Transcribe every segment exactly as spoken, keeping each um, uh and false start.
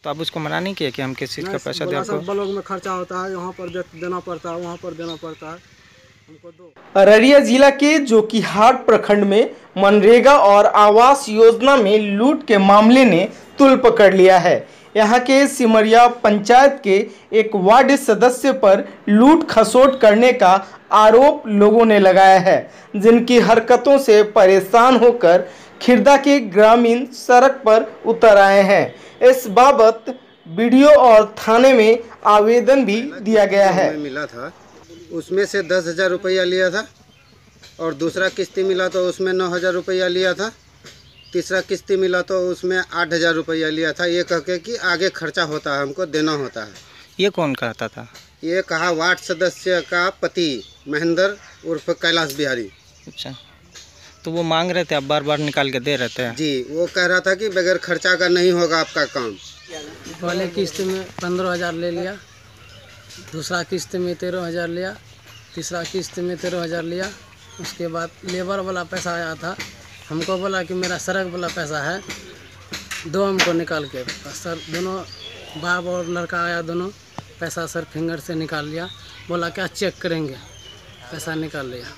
तो आप उसको मना नहीं किया कि हम किस चीज़ का पैसा दे आपको? ब्लॉक में खर्चा होता है, यहाँ पर देना पड़ता है, वहाँ पर देना पड़ता है, हमको दो। अररिया जिला के जोकीहाट प्रखंड में मनरेगा और आवास योजना में लूट के मामले ने तूल पकड़ लिया है। यहाँ के सिमरिया पंचायत के एक वार्ड सदस्य पर लूट खसोट करने का आरोप लोगों ने लगाया है, जिनकी हरकतों से परेशान होकर खिरदा के ग्रामीण सड़क पर उतर आए हैं। इस बाबत वीडियो और थाने में आवेदन भी दिया गया है। मिला था उसमें से दस हजार रुपया लिया था और दूसरा किस्ती मिला तो उसमें नौ हजार रुपया लिया था, तीसरा किस्ती मिला तो उसमें आठ हजार रुपया लिया था। ये कह के कि आगे खर्चा होता है, हमको देना होता है। ये कौन कहता था? ये कहा वार्ड सदस्य का पति महेंद्र उर्फ कैलाश बिहारी। अच्छा, तो वो मांग रहे थे, आप बार बार निकाल के दे रहे थे? जी, वो कह रहा था कि बगैर खर्चा का नहीं होगा आपका काम। पहले किस्त में पंद्रह हजार ले लिया, दूसरा किस्त में तेरह हजार लिया, तीसरा किस्त में तेरह हजार लिया। उसके बाद लेबर वाला पैसा आया था, हमको बोला कि मेरा सड़क वाला पैसा है, दो हमको निकाल के। सर दोनों बाप और लड़का आया, दोनों पैसा सर फिंगर से निकाल लिया, बोला क्या चेक करेंगे, पैसा निकाल लिया।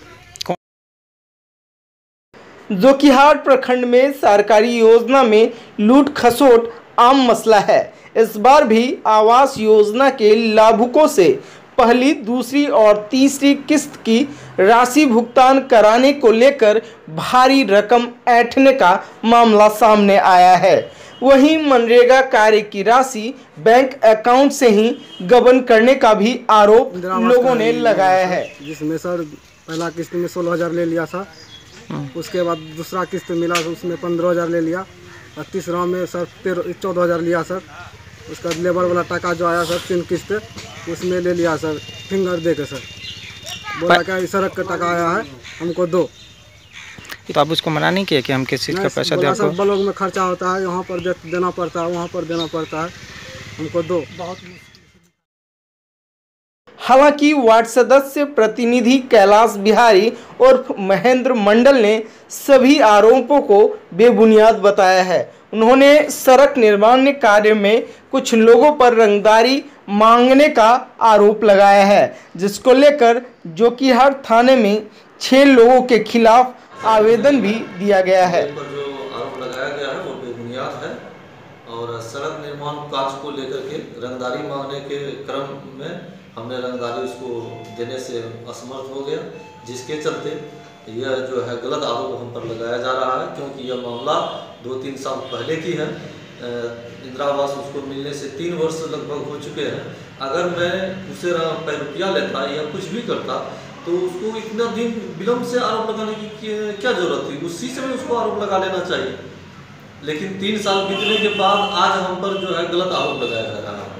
जोकीहाट प्रखंड में सरकारी योजना में लूट खसोट आम मसला है। इस बार भी आवास योजना के लाभुकों से पहली, दूसरी और तीसरी किस्त की राशि भुगतान कराने को लेकर भारी रकम ऐंठने का मामला सामने आया है। वहीं मनरेगा कार्य की राशि बैंक अकाउंट से ही गबन करने का भी आरोप लोगों ने लगाया है, जिसमें सर पहला किस्त में सोलह हजार ले लिया था, उसके बाद दूसरा किस्त मिला उसमें पंद्रह हजार ले लिया, और तीसरा में सर तेरह चौदह हजार लिया सर। उसका लेबर वाला टाका जो आया सर तीन किस्त उसमें ले लिया सर फिंगर दे के। सर बोला क्या सड़क का टाका आया है, हमको दो। तो आप उसको मना नहीं किया कि हम किस चीज़ का पैसा दे आपको? ब्लॉक में खर्चा होता है, यहाँ पर देना पड़ता है, वहाँ पर देना पड़ता है, हमको दो। बहुत हालांकि वार्ड सदस्य प्रतिनिधि कैलाश बिहारी और महेंद्र मंडल ने सभी आरोपों को बेबुनियाद बताया है। उन्होंने सड़क निर्माण कार्य में कुछ लोगों पर रंगदारी मांगने का आरोप लगाया है, जिसको लेकर जोकीहाट थाने में छह लोगों के खिलाफ आवेदन भी दिया गया है। जो आरोप लगाया गया है वो बेबुनियाद है और सड़क निर्माण कार्य को लेकर के रंगदारी मांगने के क्रम में हमने रंगदारी उसको देने से असमर्थ हो गया, जिसके चलते यह जो है गलत आरोप हम पर लगाया जा रहा है। क्योंकि यह मामला दो तीन साल पहले की है। इंदिरा आवास उसको मिलने से तीन वर्ष लगभग हो चुके हैं। अगर मैं उसे रुपया लेता या कुछ भी करता तो उसको इतना दिन विलम्ब से आरोप लगाने की क्या जरूरत थी? उसी समय उसको आरोप लगा लेना चाहिए। लेकिन तीन साल बीतने के बाद आज हम पर जो है गलत आरोप लगाया जा रहा है।